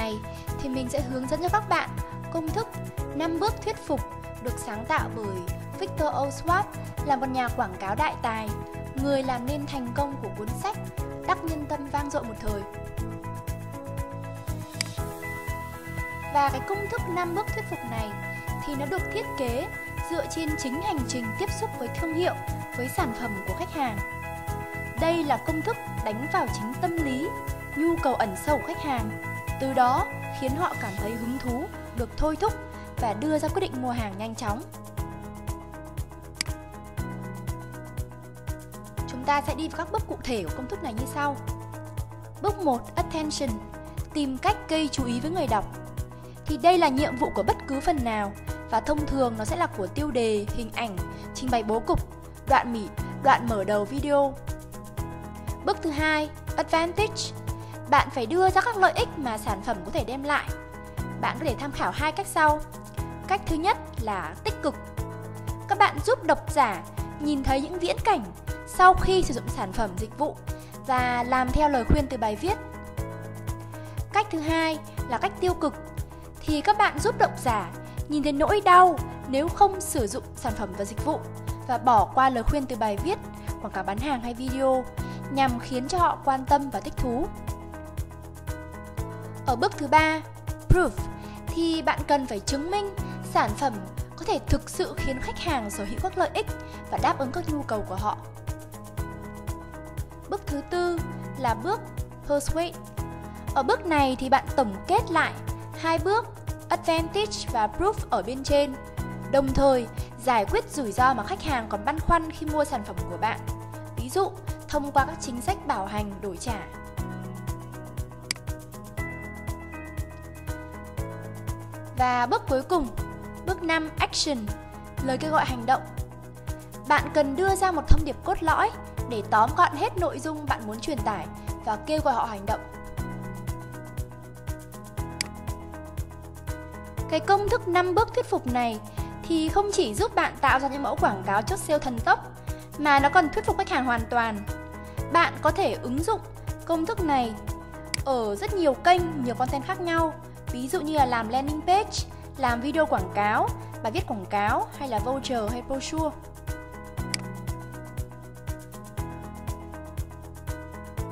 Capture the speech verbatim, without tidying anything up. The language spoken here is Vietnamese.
này thì mình sẽ hướng dẫn cho các bạn công thức năm bước thuyết phục được sáng tạo bởi Victor Oswald, là một nhà quảng cáo đại tài, người làm nên thành công của cuốn sách Đắc Nhân Tâm vang dội một thời. Và cái công thức năm bước thuyết phục này thì nó được thiết kế dựa trên chính hành trình tiếp xúc với thương hiệu, với sản phẩm của khách hàng. Đây là công thức đánh vào chính tâm lý, nhu cầu ẩn sâu của khách hàng, từ đó khiến họ cảm thấy hứng thú, được thôi thúc và đưa ra quyết định mua hàng nhanh chóng. Chúng ta sẽ đi vào các bước cụ thể của công thức này như sau. Bước một, Attention, tìm cách gây chú ý với người đọc. Thì đây là nhiệm vụ của bất cứ phần nào, và thông thường nó sẽ là của tiêu đề, hình ảnh, trình bày bố cục, đoạn mỉ, đoạn mở đầu video. Bước thứ hai, Advantage, bạn phải đưa ra các lợi ích mà sản phẩm có thể đem lại. Bạn có thể tham khảo hai cách sau. Cách thứ nhất là tích cực. Các bạn giúp độc giả nhìn thấy những viễn cảnh sau khi sử dụng sản phẩm dịch vụ và làm theo lời khuyên từ bài viết. Cách thứ hai là cách tiêu cực. Thì các bạn giúp độc giả nhìn thấy nỗi đau nếu không sử dụng sản phẩm và dịch vụ và bỏ qua lời khuyên từ bài viết, quảng cáo bán hàng hay video, nhằm khiến cho họ quan tâm và thích thú. Ở bước thứ ba, Proof, thì bạn cần phải chứng minh sản phẩm có thể thực sự khiến khách hàng sở hữu các lợi ích và đáp ứng các nhu cầu của họ. Bước thứ tư là bước Persuade. Ở bước này thì bạn tổng kết lại hai bước Advantage và Proof ở bên trên, đồng thời giải quyết rủi ro mà khách hàng còn băn khoăn khi mua sản phẩm của bạn, ví dụ thông qua các chính sách bảo hành đổi trả. Và bước cuối cùng, bước năm, Action, lời kêu gọi hành động. Bạn cần đưa ra một thông điệp cốt lõi để tóm gọn hết nội dung bạn muốn truyền tải và kêu gọi họ hành động. Cái công thức năm bước thuyết phục này thì không chỉ giúp bạn tạo ra những mẫu quảng cáo chốt sale thần tốc, mà nó còn thuyết phục khách hàng hoàn toàn. Bạn có thể ứng dụng công thức này ở rất nhiều kênh, nhiều content khác nhau, ví dụ như là làm landing page, làm video quảng cáo, bài viết quảng cáo hay là voucher hay brochure.